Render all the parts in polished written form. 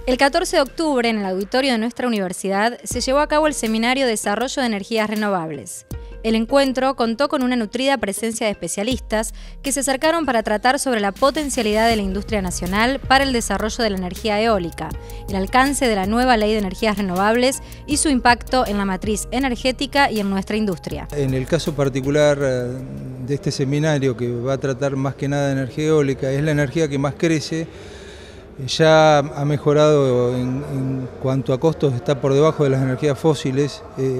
El 14 de octubre, en el auditorio de nuestra universidad, se llevó a cabo el seminario Desarrollo de Energías Renovables. El encuentro contó con una nutrida presencia de especialistas que se acercaron para tratar sobre la potencialidad de la industria nacional para el desarrollo de la energía eólica, el alcance de la nueva Ley de Energías Renovables y su impacto en la matriz energética y en nuestra industria. En el caso particular de este seminario, que va a tratar más que nada de energía eólica, es la energía que más crece. Ya ha mejorado en cuanto a costos, está por debajo de las energías fósiles.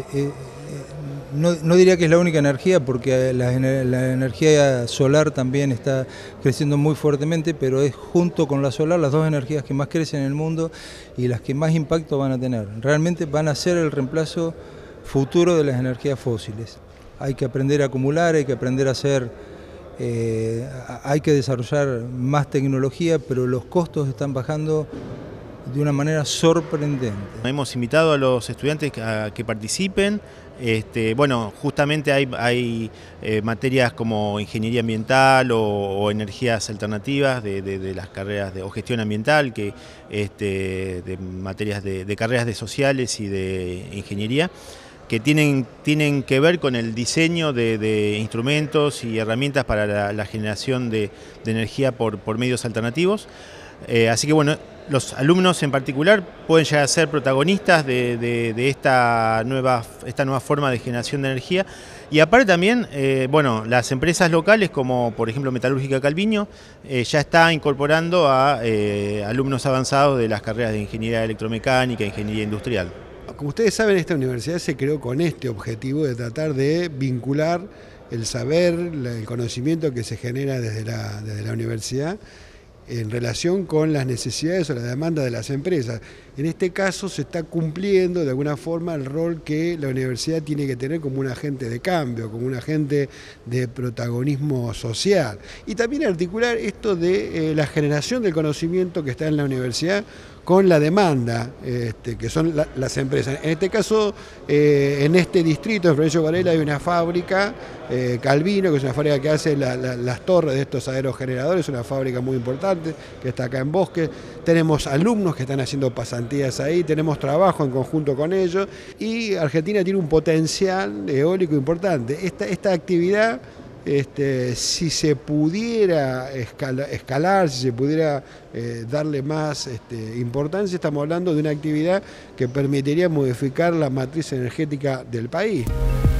No diría que es la única energía, porque la energía solar también está creciendo muy fuertemente, pero es junto con la solar las dos energías que más crecen en el mundo y las que más impacto van a tener. Realmente van a ser el reemplazo futuro de las energías fósiles. Hay que aprender a acumular, hay que aprender a hacer... hay que desarrollar más tecnología, pero los costos están bajando de una manera sorprendente. Hemos invitado a los estudiantes a que participen. Bueno, justamente hay materias como ingeniería ambiental o energías alternativas de las carreras o gestión ambiental, de materias de carreras de sociales y de ingeniería, que tienen que ver con el diseño de instrumentos y herramientas para la generación de energía por medios alternativos. Así que bueno, los alumnos en particular pueden llegar a ser protagonistas de esta nueva forma de generación de energía. Y aparte también, bueno, las empresas locales como por ejemplo Metalúrgica Calviño ya está incorporando a alumnos avanzados de las carreras de ingeniería electromecánica e ingeniería industrial. Como ustedes saben, esta universidad se creó con este objetivo de tratar de vincular el saber, el conocimiento que se genera desde la universidad en relación con las necesidades o la demanda de las empresas. En este caso se está cumpliendo de alguna forma el rol que la universidad tiene que tener como un agente de cambio, como un agente de protagonismo social. Y también articular esto de la generación del conocimiento que está en la universidad con la demanda, que son las empresas. En este caso, en este distrito, en Florencio Varela, hay una fábrica, Calvino, que es una fábrica que hace las torres de estos aerogeneradores, una fábrica muy importante, que está acá en Bosque. Tenemos alumnos que están haciendo pasantías ahí, tenemos trabajo en conjunto con ellos, y Argentina tiene un potencial eólico importante. Esta actividad, si se pudiera escalar, si se pudiera darle más importancia, estamos hablando de una actividad que permitiría modificar la matriz energética del país.